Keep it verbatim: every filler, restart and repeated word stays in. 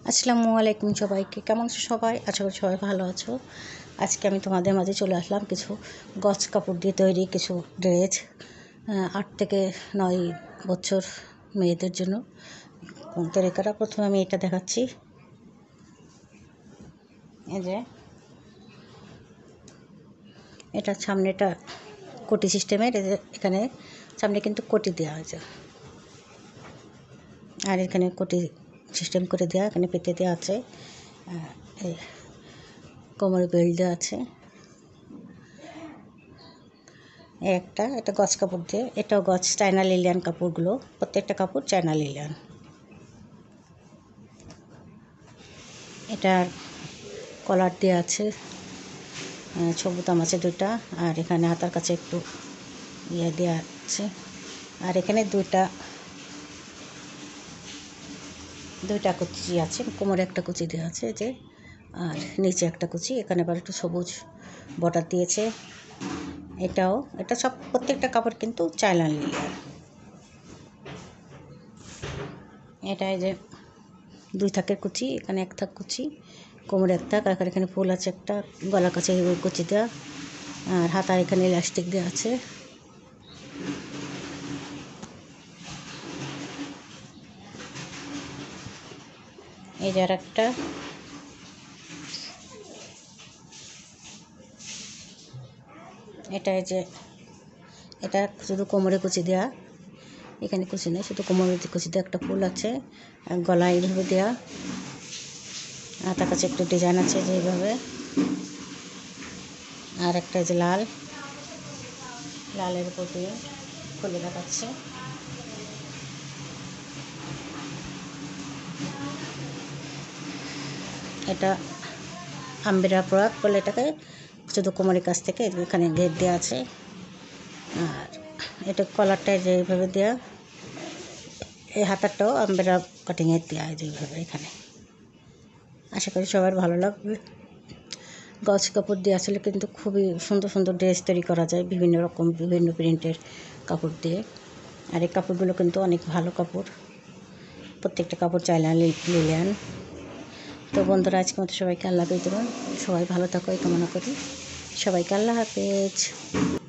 আসসালামু আলাইকুম সবাইকে। কেমন আছো সবাই? আশা করি সবাই ভালো আছো। আজকে আমি তোমাদের মাঝে চলে আসলাম কিছু গজ কাপড় দিয়ে তৈরি কিছু ড্রেস, আট থেকে নয় বছর মেয়েদের জন্য তৈরি করা। প্রথমে আমি এটা দেখাচ্ছি। এই যে এটা সামনেটা কোটি সিস্টেমের, এখানে সামনে কিন্তু কোটি দেওয়া হয়েছে, আর এখানে কোটি সিস্টেম করে দেওয়া, এখানে পেতে দেওয়া আছে, কোমরে বেল্ট দেওয়া আছে। একটা এটা গজ কাপড় দিয়ে, এটাও গজ চায়না লিলিয়ান কাপড়গুলো, প্রত্যেকটা কাপড় চায়না লিলিয়ান। এটার কলার দেওয়া আছে, ছবি বোতাম আছে দুইটা, আর এখানে হাতার কাছে একটু ইয়ে দেওয়া আছে, আর এখানে দুইটা দুইটা কুচি আছে, কোমরে একটা কুচি দেওয়া আছে যে, আর নিচে একটা কুচি, এখানে আবার একটু সবুজ বর্ডার দিয়েছে। এটাও এটা সব প্রত্যেকটা কাপড় কিন্তু চায়না লিলিয়ান। এটা এই যে দুই থাকের কুচি, এখানে এক থাক কুচি, কোমরে এক থাক, আর এখানে ফুল আছে একটা, গলার কাছে কুচি দেওয়া, আর হাতার এখানে ইলাস্টিক দেওয়া আছে। এই যে আর একটা, এটা এই যে এটা শুধু কোমরে কুচি দেওয়া, এখানে কুচি নেই, শুধু কোমরে কুচি দেওয়া, একটা ফুল আছে, গলা এইভাবে দেওয়া, হাতার কাছে একটু ডিজাইন আছে যেভাবে, আর একটা যে লাল লালের উপর দিয়ে খুলে দেখাচ্ছে। এটা আম্বেরা প্রোডাক্ট বলে এটাকে, শুধু কোমরের কাছ থেকে এখানে গেট দেওয়া আছে, আর এটা কলারটা যেভাবে দেওয়া, এই হাতারটাও আম্বেরা কাটিংয়ের দেওয়া যেভাবে এখানে। আশা করি সবার ভালো লাগবে। গজ কাপড় দিয়ে আসলে কিন্তু খুবই সুন্দর সুন্দর ড্রেস তৈরি করা যায়, বিভিন্ন রকম বিভিন্ন প্রিন্টের কাপড় দিয়ে। আর এই কাপড়গুলো কিন্তু অনেক ভালো কাপড়, প্রত্যেকটা কাপড় চায়না লিলিয়ান। তো বন্ধুরা, আজকে মতো সবাইকে আল্লাহ হাফেজ দেবেন, সবাই ভালো থাকো এই কামনা করি। সবাইকে আল্লাহ হাফেজ।